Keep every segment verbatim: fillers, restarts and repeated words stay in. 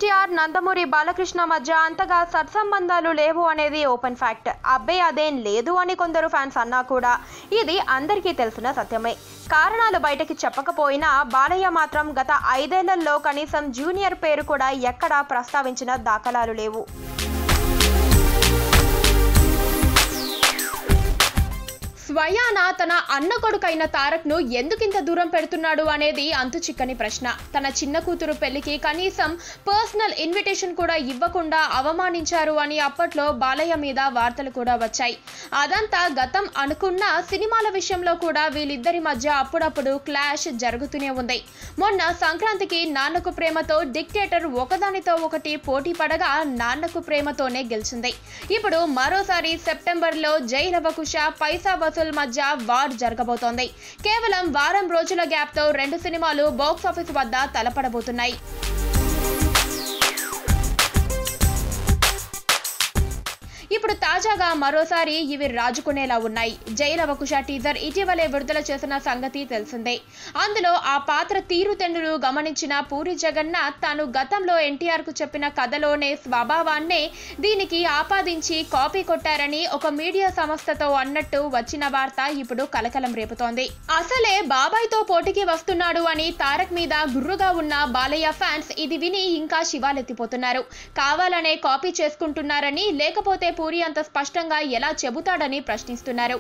ఎన్టీఆర్ నందమూరి బాలకృష్ణ మధ్య అంతగా సత్సంబంధాలు లేవు అనేది ఓపెన్ ఫ్యాక్ట్. అబ్బే అదేం లేదు అని కొందరు ఫ్యాన్స్ అన్నా కూడా ఇది అందరికీ తెలిసిన సత్యమే. కారణాలు బయటకి చెప్పకపోయినా బాలయ్య మాత్రం గత ఐదేళ్లలో కనీసం జూనియర్ పేరు కూడా ఎక్కడా ప్రస్తావించిన దాఖలాలు లేవు. స్వయాన తన అన్న కొడుకైన తారక్ ను ఎందుకింత దూరం పెడుతున్నాడు అనేది అంతు చిక్కని ప్రశ్న. తన చిన్న కూతురు పెళ్లికి కనీసం పర్సనల్ ఇన్విటేషన్ కూడా ఇవ్వకుండా అవమానించారు అని అప్పట్లో బాలయ్య మీద వార్తలు కూడా వచ్చాయి. అదంతా గతం అనుకున్న సినిమాల విషయంలో కూడా వీళ్ళిద్దరి మధ్య అప్పుడప్పుడు క్లాష్ జరుగుతూనే ఉంది. మొన్న సంక్రాంతికి నాన్నకు ప్రేమతో డిక్టేటర్ ఒకదానితో ఒకటి పోటీ పడగా నాన్నకు ప్రేమతోనే గెలిచింది. ఇప్పుడు మరోసారి సెప్టెంబర్ లో జై లవకుశ పైసా వసూల్ మధ్య వార్ జరగబోతోంది. కేవలం వారం రోజుల గ్యాప్ తో రెండు సినిమాలు బాక్స్ ఆఫీస్ వద్ద తలపడబోతున్నాయి. ఇప్పుడు తాజాగా మరోసారి ఇవి రాజుకునేలా ఉన్నాయి. జై లవకుశ టీజర్ ఇటీవలే విడుదల చేసిన సంగతి తెలిసిందే. అందులో ఆ పాత్ర తీరుతెన్నులు గమనించిన పూరి జగన్నాథ్ తాను గతంలో ఎన్టీఆర్ కు చెప్పిన కథలోనే స్వభావాన్నే దీనికి ఆపాదించి కాపీ కొట్టారని ఒక మీడియా సంస్థతో అన్నట్టు వచ్చిన వార్త ఇప్పుడు కలకలం రేపుతోంది. అసలే బాబాయ్ తో పోటీకి వస్తున్నాడు అని తారక్ మీద గుర్రుగా ఉన్న బాలయ్య ఫ్యాన్స్ ఇది విని ఇంకా శివాలెత్తిపోతున్నారు. కావాలనే కాపీ చేసుకుంటున్నారని, లేకపోతే పూరి అంత స్పష్టంగా ఎలా చెబుతాడని ప్రశ్నిస్తున్నారు.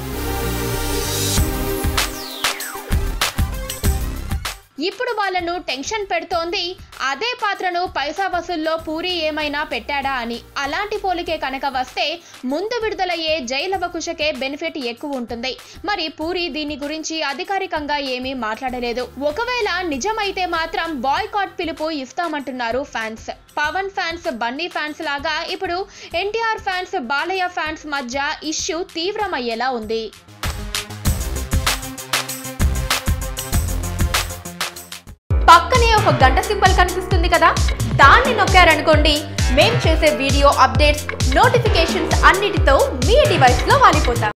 ఇప్పుడు వాళ్ళను టెన్షన్ పెడుతోంది అదే పాత్రను పైసా వసూల్లో పూరి ఏమైనా పెట్టాడా అని. అలాంటి పోలికే కనుక వస్తే ముందు విడుదలయ్యే జై లవకుశకే బెనిఫిట్ ఎక్కువ ఉంటుంది. మరి పూరి దీని గురించి అధికారికంగా ఏమీ మాట్లాడలేదు. ఒకవేళ నిజమైతే మాత్రం బాయ్కాట్ పిలుపు ఇస్తామంటున్నారు fans. Pawan fans Bunny fans లాగా ఇప్పుడు ఎన్టీఆర్ ఫ్యాన్స్ బాలయ్య ఫ్యాన్స్ మధ్య ఇష్యూ తీవ్రమయ్యేలా ఉంది. పక్కనే ఒక గంట సింబల్ కనిపిస్తుంది కదా, దాన్ని నొక్కారనుకోండి మేం చేసే వీడియో అప్డేట్స్, నోటిఫికేషన్స్ అన్నిటితో మీ డివైస్ లో వాలిపోతాం.